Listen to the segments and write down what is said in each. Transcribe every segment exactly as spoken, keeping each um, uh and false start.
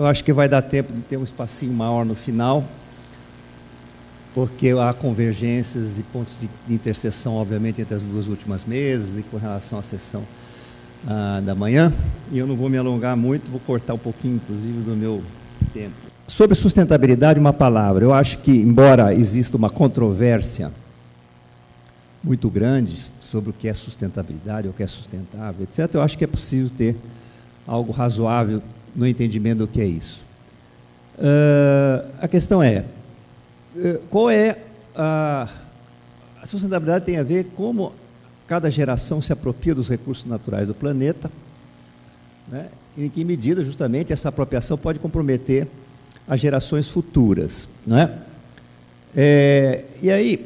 Eu acho que vai dar tempo de ter um espacinho maior no final, porque há convergências e pontos de, de interseção, obviamente, entre as duas últimas mesas e com relação à sessão ah, da manhã. E eu não vou me alongar muito, vou cortar um pouquinho, inclusive, do meu tempo. Sobre sustentabilidade, uma palavra. Eu acho que, embora exista uma controvérsia muito grande sobre o que é sustentabilidade, o que é sustentável, etcétera, eu acho que é possível ter algo razoável no entendimento do que é isso. Uh, a questão é, uh, qual é a, a sustentabilidade tem a ver como cada geração se apropria dos recursos naturais do planeta, né, e em que medida, justamente, essa apropriação pode comprometer as gerações futuras, não é? É, e aí,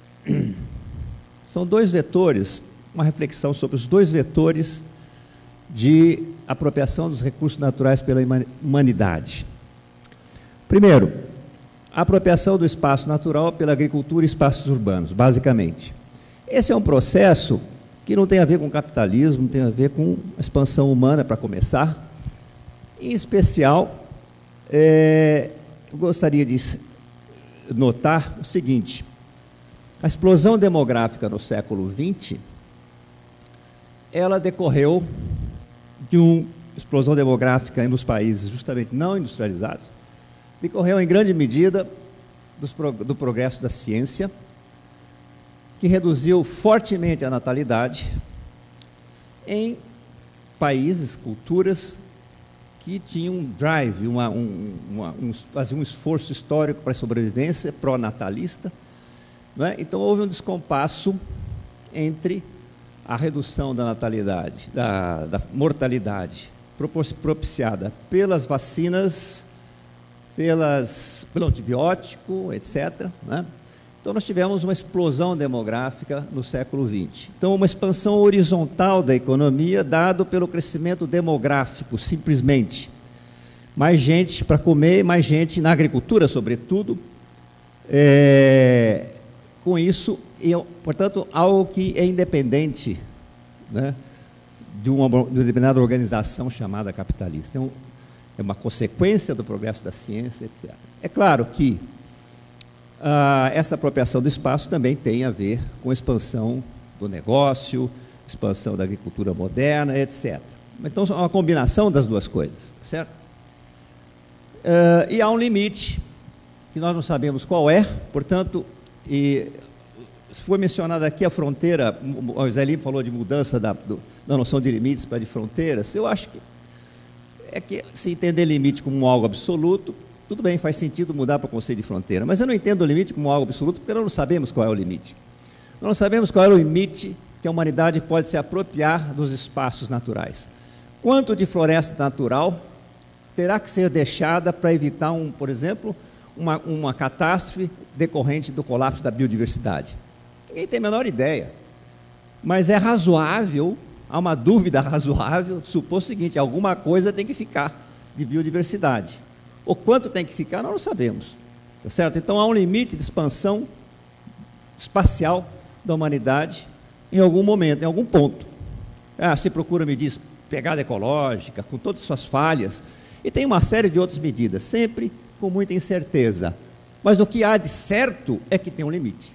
são dois vetores, uma reflexão sobre os dois vetores de apropriação dos recursos naturais pela humanidade. Primeiro, a apropriação do espaço natural pela agricultura e espaços urbanos, basicamente. Esse é um processo que não tem a ver com capitalismo, não tem a ver com a expansão humana, para começar. Em especial, é, eu gostaria de notar o seguinte: a explosão demográfica no século vinte, ela decorreu de uma explosão demográfica nos países justamente não industrializados, decorreu em grande medida dos, do progresso da ciência, que reduziu fortemente a natalidade em países, culturas que tinham um drive, uma, um, uma, um, faziam um esforço histórico para a sobrevivência pró-natalista, não é? Então houve um descompasso entre a redução da natalidade, da, da mortalidade propiciada pelas vacinas, pelas, pelo antibiótico, etcétera, né? Então nós tivemos uma explosão demográfica no século vinte. Então uma expansão horizontal da economia dado pelo crescimento demográfico, simplesmente. Mais gente para comer, mais gente na agricultura, sobretudo. É, com isso, eu, portanto, algo que é independente, né, de, uma, de uma determinada organização chamada capitalista. Então, é uma consequência do progresso da ciência, etcétera. É claro que ah, essa apropriação do espaço também tem a ver com a expansão do negócio, expansão da agricultura moderna, etcétera. Então, é uma combinação das duas coisas, certo? Ah, e há um limite que nós não sabemos qual é, portanto, e foi mencionada aqui a fronteira, o Zé Lima falou de mudança da, do, da noção de limites para de fronteiras. Eu acho que é que se entender limite como algo absoluto, tudo bem, faz sentido mudar para o conceito de fronteira, mas eu não entendo o limite como algo absoluto porque nós não sabemos qual é o limite. Nós não sabemos qual é o limite que a humanidade pode se apropriar dos espaços naturais. Quanto de floresta natural terá que ser deixada para evitar, um, por exemplo, uma, uma catástrofe decorrente do colapso da biodiversidade? Ninguém tem a menor ideia. Mas é razoável, há uma dúvida razoável, supor o seguinte: alguma coisa tem que ficar de biodiversidade. O quanto tem que ficar, nós não sabemos. Tá certo? Então há um limite de expansão espacial da humanidade em algum momento, em algum ponto. Ah, se procura medir pegada ecológica, com todas as suas falhas, e tem uma série de outras medidas, sempre com muita incerteza. Mas o que há de certo é que tem um limite.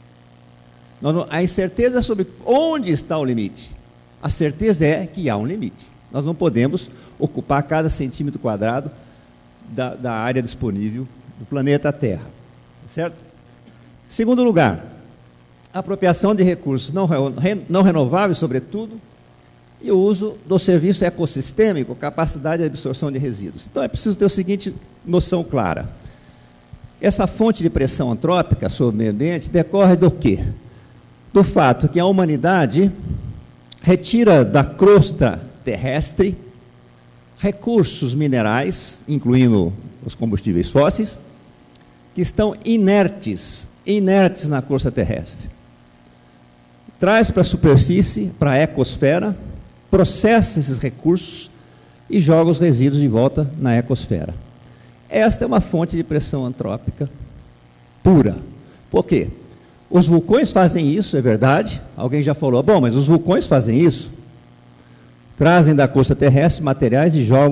A incerteza é sobre onde está o limite. A certeza é que há um limite. Nós não podemos ocupar cada centímetro quadrado da, da área disponível do planeta Terra. Certo? Segundo lugar, a apropriação de recursos não, não renováveis, sobretudo, e o uso do serviço ecossistêmico, capacidade de absorção de resíduos. Então é preciso ter a seguinte noção clara. Essa fonte de pressão antrópica sobre o meio ambiente decorre do quê? Do fato que a humanidade retira da crosta terrestre recursos minerais, incluindo os combustíveis fósseis, que estão inertes, inertes na crosta terrestre. Traz para a superfície, para a ecosfera, processa esses recursos e joga os resíduos de volta na ecosfera. Esta é uma fonte de pressão antrópica pura. Por quê? Os vulcões fazem isso, é verdade. Alguém já falou, bom, mas os vulcões fazem isso. Trazem da crosta terrestre materiais e jogam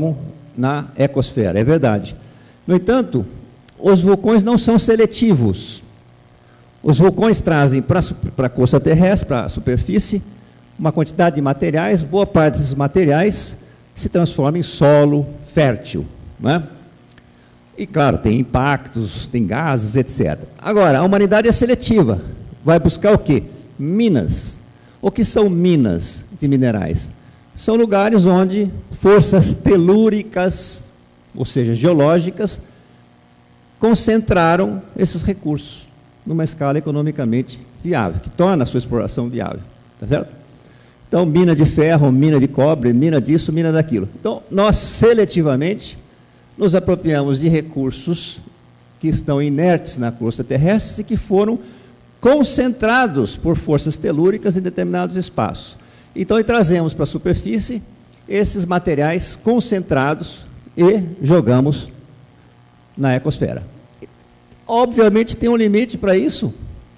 na ecosfera, é verdade. No entanto, os vulcões não são seletivos. Os vulcões trazem para a crosta terrestre, para a superfície, uma quantidade de materiais, boa parte desses materiais se transforma em solo fértil, não é? E, claro, tem impactos, tem gases, etcétera. Agora, a humanidade é seletiva. Vai buscar o quê? Minas. O que são minas de minerais? São lugares onde forças telúricas, ou seja, geológicas, concentraram esses recursos numa escala economicamente viável, que torna a sua exploração viável. Tá certo? Então, mina de ferro, mina de cobre, mina disso, mina daquilo. Então, nós seletivamente nos apropriamos de recursos que estão inertes na crosta terrestre e que foram concentrados por forças telúricas em determinados espaços. Então, e trazemos para a superfície esses materiais concentrados e jogamos na ecosfera. Obviamente, tem um limite para isso.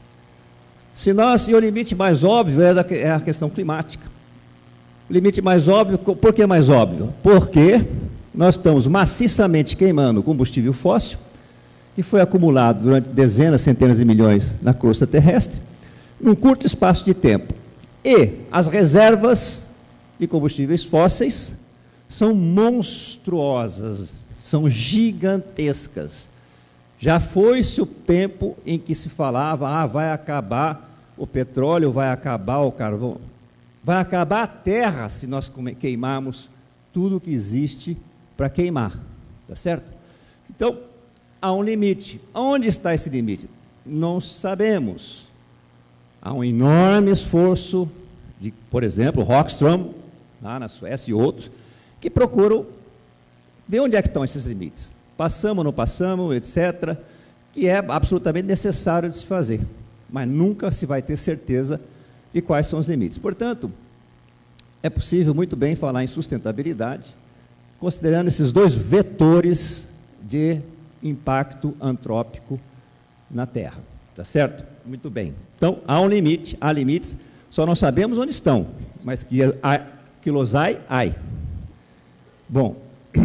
Se nós, e o limite mais óbvio é, da, é a questão climática. O limite mais óbvio, por que mais óbvio? Porque nós estamos maciçamente queimando combustível fóssil, que foi acumulado durante dezenas, centenas de milhões na crosta terrestre, num curto espaço de tempo. E as reservas de combustíveis fósseis são monstruosas, são gigantescas. Já foi-se o tempo em que se falava, ah, vai acabar o petróleo, vai acabar o carvão, vai acabar a terra se nós queimarmos tudo que existe para queimar, tá certo? Então, há um limite. Onde está esse limite? Não sabemos. Há um enorme esforço de, por exemplo, Rockström, lá na Suécia e outros, que procuram ver onde é que estão esses limites. Passamos, não passamos, etcétera, que é absolutamente necessário de se fazer, mas nunca se vai ter certeza de quais são os limites. Portanto, é possível muito bem falar em sustentabilidade, considerando esses dois vetores de impacto antrópico na Terra, tá certo? Muito bem. Então, há um limite, há limites, só não sabemos onde estão, mas que, há, que los hay, hay. Bom,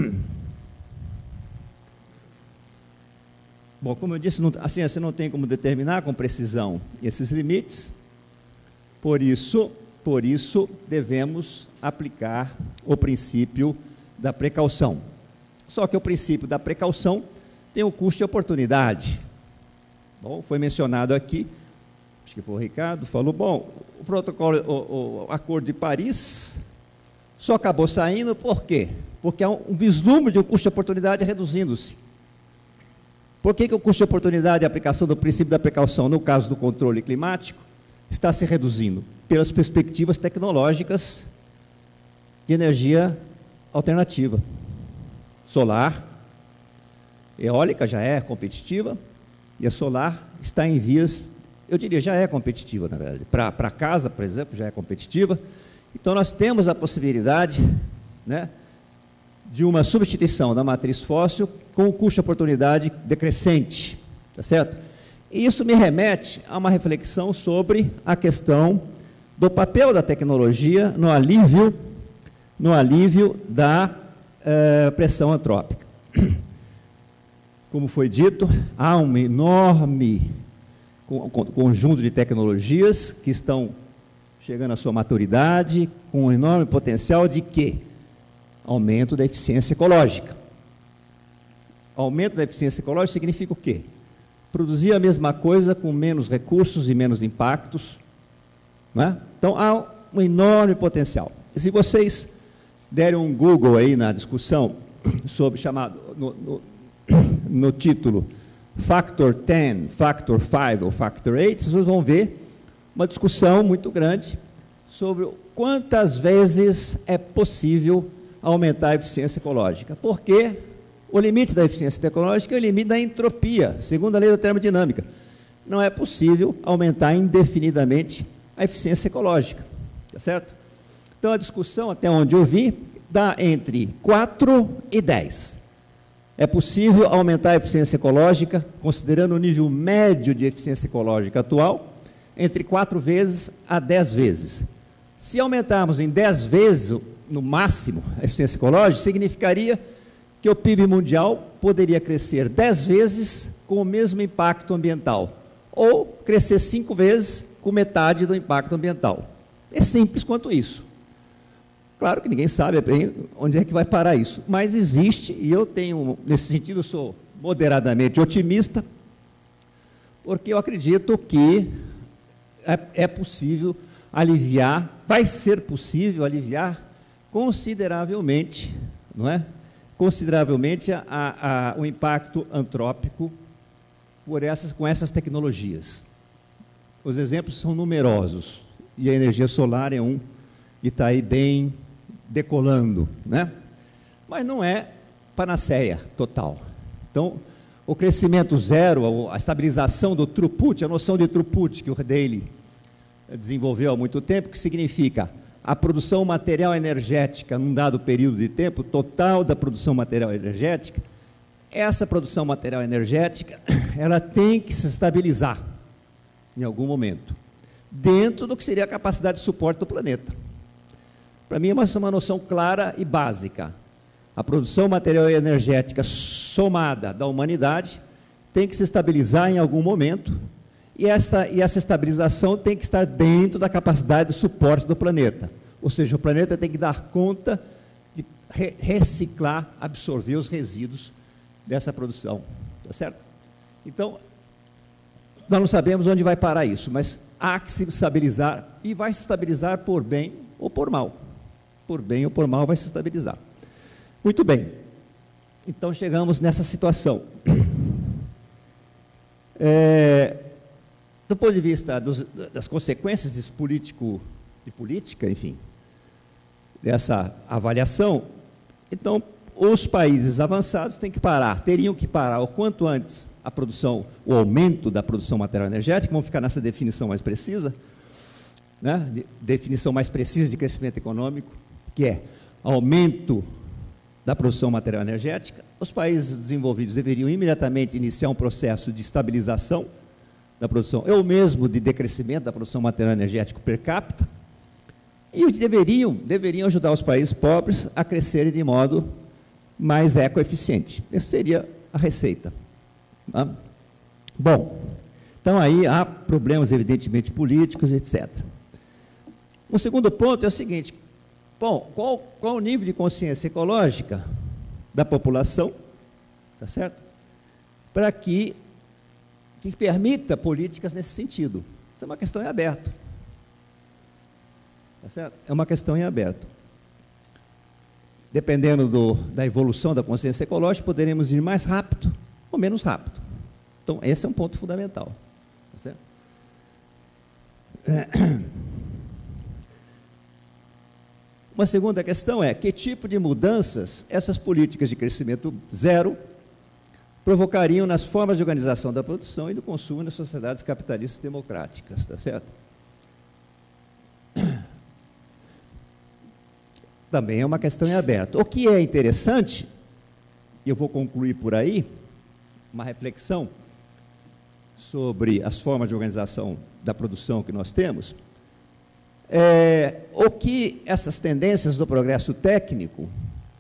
bom, como eu disse, não, a ciência não tem como determinar com precisão esses limites, por isso, por isso devemos aplicar o princípio da precaução. Só que o princípio da precaução tem o custo de oportunidade. Bom, foi mencionado aqui, acho que foi o Ricardo, falou, bom, o protocolo, o, o Acordo de Paris só acabou saindo, por quê? Porque há um, um vislumbre de um custo de oportunidade reduzindo-se. Por que, que o custo de oportunidade e a aplicação do princípio da precaução, no caso do controle climático, está se reduzindo? Pelas perspectivas tecnológicas de energia alternativa. Solar, eólica já é competitiva, e a solar está em vias, eu diria, já é competitiva, na verdade. Para para casa, por exemplo, já é competitiva. Então, nós temos a possibilidade, né, de uma substituição da matriz fóssil com o custo de oportunidade decrescente, tá certo? E isso me remete a uma reflexão sobre a questão do papel da tecnologia no alívio, no alívio da eh, pressão antrópica. Como foi dito, há um enorme conjunto de tecnologias que estão chegando à sua maturidade, com um enorme potencial de quê? Aumento da eficiência ecológica. Aumento da eficiência ecológica significa o quê? Produzir a mesma coisa com menos recursos e menos impactos. Não é? Então, há um enorme potencial. E se vocês derem um Google aí na discussão sobre, chamado, no, no, no título Factor dez, Factor cinco ou Factor oito, vocês vão ver uma discussão muito grande sobre quantas vezes é possível aumentar a eficiência ecológica. Porque o limite da eficiência ecológica é o limite da entropia, segundo a lei da termodinâmica. Não é possível aumentar indefinidamente a eficiência ecológica, tá certo? Então, a discussão, até onde eu vi, dá entre quatro e dez. É possível aumentar a eficiência ecológica, considerando o nível médio de eficiência ecológica atual, entre quatro vezes a dez vezes. Se aumentarmos em dez vezes, no máximo, a eficiência ecológica, significaria que o P I B mundial poderia crescer dez vezes com o mesmo impacto ambiental, ou crescer cinco vezes com metade do impacto ambiental. É simples quanto isso. Claro que ninguém sabe bem onde é que vai parar isso, mas existe, e eu tenho, nesse sentido, sou moderadamente otimista, porque eu acredito que é, é possível aliviar, vai ser possível aliviar consideravelmente, não é? Consideravelmente a, a, o impacto antrópico por essas, com essas tecnologias. Os exemplos são numerosos, e a energia solar é um que está aí bem decolando, né? Mas não é panaceia total. Então, o crescimento zero, a estabilização do throughput, a noção de throughput que o Daly desenvolveu há muito tempo, que significa a produção material energética num dado período de tempo, total da produção material energética, essa produção material energética, ela tem que se estabilizar em algum momento, dentro do que seria a capacidade de suporte do planeta. Para mim, é uma, uma noção clara e básica. A produção material energética somada da humanidade tem que se estabilizar em algum momento, e essa, e essa estabilização tem que estar dentro da capacidade de suporte do planeta. Ou seja, o planeta tem que dar conta de re reciclar, absorver os resíduos dessa produção. Tá certo? Então, nós não sabemos onde vai parar isso, mas há que se estabilizar, e vai se estabilizar por bem ou por mal. Por bem ou por mal vai se estabilizar. Muito bem. Então, chegamos nessa situação. É, do ponto de vista dos, das consequências de, político, de política, enfim, dessa avaliação, então, os países avançados têm que parar, teriam que parar o quanto antes a produção, o aumento da produção material energética, vamos ficar nessa definição mais precisa, né? De, definição mais precisa de crescimento econômico, que é aumento da produção material energética. Os países desenvolvidos deveriam imediatamente iniciar um processo de estabilização da produção, ou mesmo de decrescimento da produção material energética per capita, e deveriam, deveriam ajudar os países pobres a crescerem de modo mais ecoeficiente. Essa seria a receita. Tá? Bom, então aí há problemas evidentemente políticos, etcétera. O segundo ponto é o seguinte: bom, qual, qual o nível de consciência ecológica da população, tá certo? Para que, que permita políticas nesse sentido. Isso é uma questão em aberto. Tá certo? É uma questão em aberto. Dependendo do, da evolução da consciência ecológica, poderemos ir mais rápido ou menos rápido. Então, esse é um ponto fundamental. Tá certo? É. Uma segunda questão é, que tipo de mudanças essas políticas de crescimento zero provocariam nas formas de organização da produção e do consumo nas sociedades capitalistas democráticas, tá certo? Também é uma questão em aberto. O que é interessante, e eu vou concluir por aí, uma reflexão sobre as formas de organização da produção que nós temos, é, o que essas tendências do progresso técnico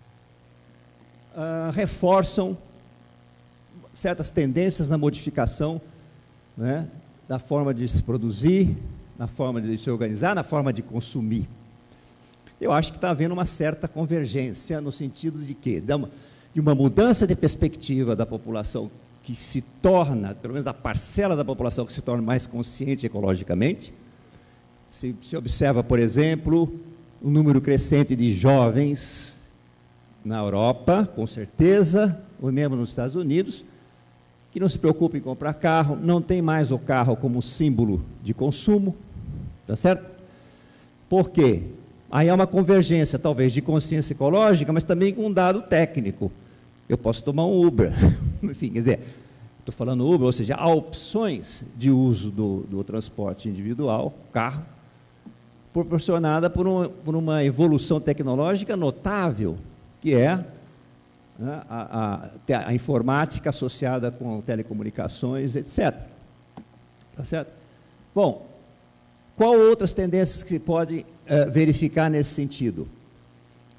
ah, reforçam certas tendências na modificação, né, da forma de se produzir, na forma de se organizar, na forma de consumir. Eu acho que está havendo uma certa convergência no sentido de quê? De uma, de uma mudança de perspectiva da população que se torna, pelo menos da parcela da população que se torna mais consciente ecologicamente. Se, se observa, por exemplo, um número crescente de jovens na Europa, com certeza, ou mesmo nos Estados Unidos, que não se preocupam em comprar carro, não tem mais o carro como símbolo de consumo, tá certo? Por quê? Aí há uma convergência, talvez, de consciência ecológica, mas também com um dado técnico. Eu posso tomar um Uber. Enfim, quer dizer, estou falando Uber, ou seja, há opções de uso do, do transporte individual, carro, proporcionada por, um, por uma evolução tecnológica notável, que é, né, a, a, a informática associada com telecomunicações, etcétera. Tá certo? Bom, qual outras tendências que se pode uh, verificar nesse sentido?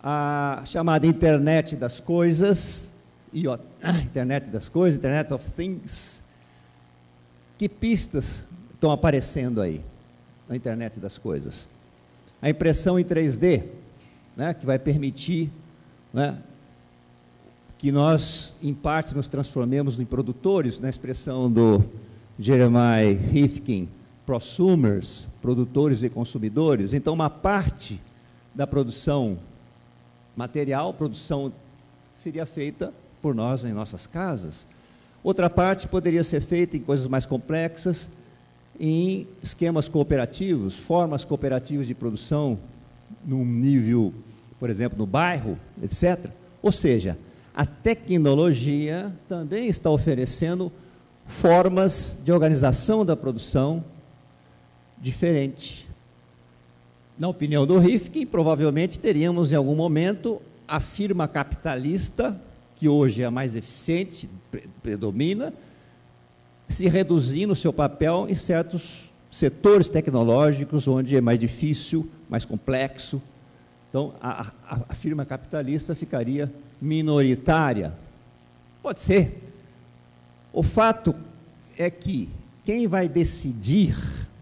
a chamada internet das coisas, I O T, internet das coisas, Internet of Things. Que pistas estão aparecendo aí na internet das coisas? A impressão em três D, né, que vai permitir, né, que nós, em parte, nos transformemos em produtores, na expressão do Jeremiah Rifkin, prosumers, produtores e consumidores. Então, uma parte da produção material, produção seria feita por nós em nossas casas. Outra parte poderia ser feita em coisas mais complexas, em esquemas cooperativos, formas cooperativas de produção, num nível, por exemplo, no bairro, etcétera. Ou seja, a tecnologia também está oferecendo formas de organização da produção diferente. Na opinião do Rifkin, provavelmente teríamos em algum momento a firma capitalista, que hoje é a mais eficiente, predomina, se reduzindo o seu papel em certos setores tecnológicos onde é mais difícil, mais complexo. Então, a, a, a firma capitalista ficaria minoritária. Pode ser. O fato é que quem vai decidir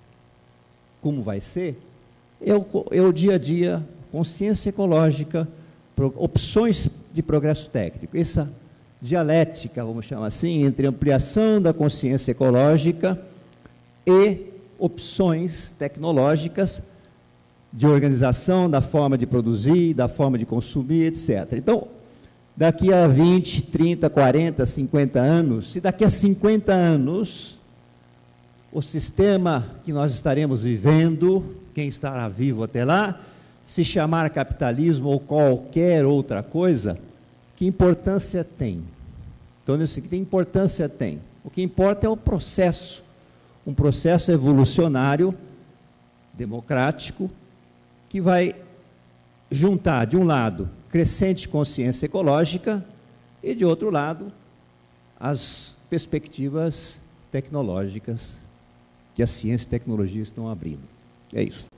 como vai ser é o, é o dia a dia, consciência ecológica, pro, opções de progresso técnico. Essa dialética, vamos chamar assim, entre ampliação da consciência ecológica e opções tecnológicas de organização da forma de produzir, da forma de consumir, etcétera. Então, daqui a vinte, trinta, quarenta, cinquenta anos, se daqui a cinquenta anos o sistema que nós estaremos vivendo, quem estará vivo até lá, se chamar capitalismo ou qualquer outra coisa, que importância tem? Então, nisso, que importância tem? O que importa é o processo, um processo evolucionário, democrático, que vai juntar, de um lado, crescente consciência ecológica e, de outro lado, as perspectivas tecnológicas que a ciência e a tecnologia estão abrindo. É isso.